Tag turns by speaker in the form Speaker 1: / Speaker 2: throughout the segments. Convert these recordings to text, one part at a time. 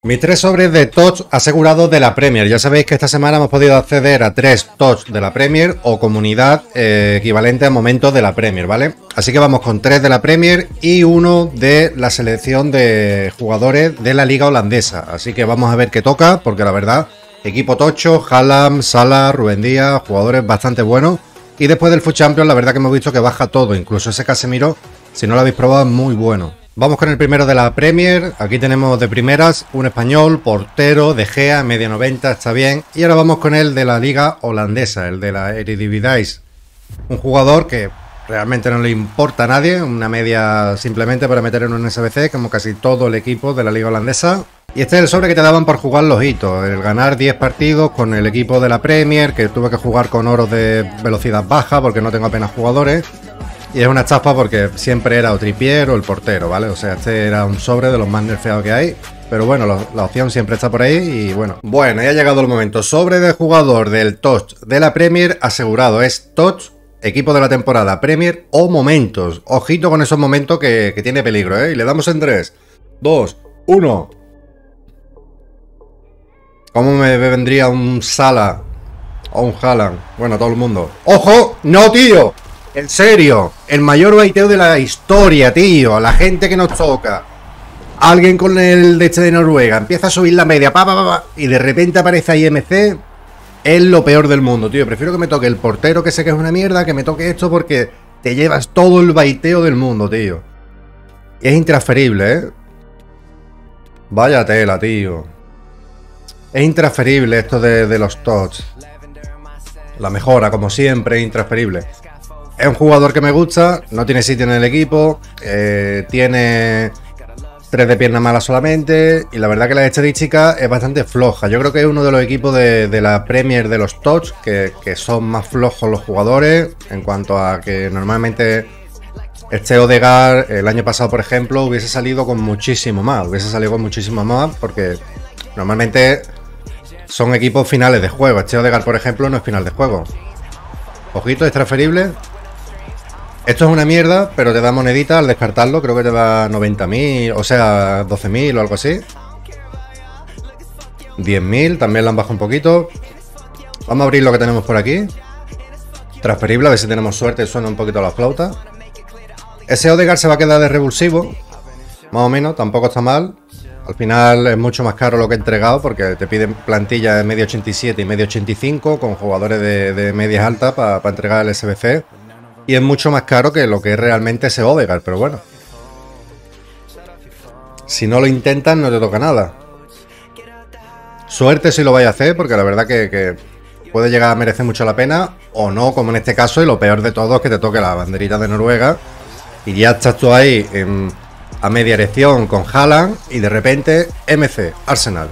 Speaker 1: Mis 3 sobres de TOTS asegurados de la Premier. Ya sabéis que esta semana hemos podido acceder a 3 TOTS de la Premier o comunidad equivalente a momentos de la Premier, ¿vale? Así que vamos con 3 de la Premier y 1 de la selección de jugadores de la Liga Holandesa. Así que vamos a ver qué toca, porque la verdad, equipo tocho, Haaland, Salah, Rubén Díaz, jugadores bastante buenos. Y después del FUT Champions, la verdad que hemos visto que baja todo, incluso ese Casemiro, si no lo habéis probado, es muy bueno. Vamos con el primero de la Premier. Aquí tenemos de primeras un español, portero, De Gea, media 90, está bien. Y ahora vamos con el de la Liga Holandesa, el de la Eredivisie. Un jugador que realmente no le importa a nadie, una media simplemente para meter en un SBC, como casi todo el equipo de la Liga Holandesa. Y este es el sobre que te daban por jugar los hitos, el ganar 10 partidos con el equipo de la Premier, que tuve que jugar con oros de velocidad baja porque no tengo apenas jugadores. Y es una estafa porque siempre era o Trippier o el portero, ¿vale? O sea, este era un sobre de los más nerfeados que hay. Pero bueno, la opción siempre está por ahí y bueno. Bueno, ya ha llegado el momento. Sobre de jugador del TOTS de la Premier asegurado. Es TOTS, equipo de la temporada Premier o momentos. Ojito con esos momentos que tiene peligro, ¿eh? Y le damos en 3, 2, 1. ¿Cómo me vendría un Salah o un Haaland? Bueno, todo el mundo. ¡Ojo! ¡No, tío! En serio, el mayor baiteo de la historia, tío. La gente que nos toca. Alguien con el de este de Noruega empieza a subir la media, y de repente aparece ahí MC. Es lo peor del mundo, tío. Prefiero que me toque el portero, que sé que es una mierda, que me toque esto porque te llevas todo el baiteo del mundo, tío. Y es intransferible, ¿eh? Vaya tela, tío. Es intransferible esto de los TOTS. La mejora, como siempre, es intransferible. Es un jugador que me gusta, no tiene sitio en el equipo, tiene 3 de pierna mala solamente y la verdad que la estadística es bastante floja. Yo creo que es uno de los equipos de la Premier de los TOTS que son más flojos los jugadores en cuanto a que normalmente este Odegaard el año pasado, por ejemplo, hubiese salido con muchísimo más, porque normalmente son equipos finales de juego. Este Odegaard, por ejemplo, no es final de juego. Ojito, es transferible. Esto es una mierda, pero te da monedita al descartarlo. Creo que te da 90.000, o sea, 12.000 o algo así. 10.000, también la han bajado un poquito. Vamos a abrir lo que tenemos por aquí. Transferible, a ver si tenemos suerte, suena un poquito la flauta. Ese Odegaard se va a quedar de revulsivo. Más o menos, tampoco está mal. Al final es mucho más caro lo que he entregado porque te piden plantilla de media 87 y media 85 con jugadores de medias altas para entregar el SBC. Y es mucho más caro que lo que es realmente ese Odegaard, pero bueno. Si no lo intentas, no te toca nada. Suerte si lo vais a hacer, porque la verdad que puede llegar a merecer mucho la pena, o no, como en este caso, y lo peor de todo es que te toque la banderita de Noruega, y ya estás tú ahí a media erección con Haaland, y de repente, MC, Arsenal.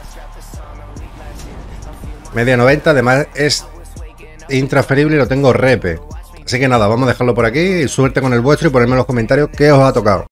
Speaker 1: Media 90, además es intransferible y lo tengo repe. Así que nada, vamos a dejarlo por aquí. Suerte con el vuestro y ponerme en los comentarios qué os ha tocado.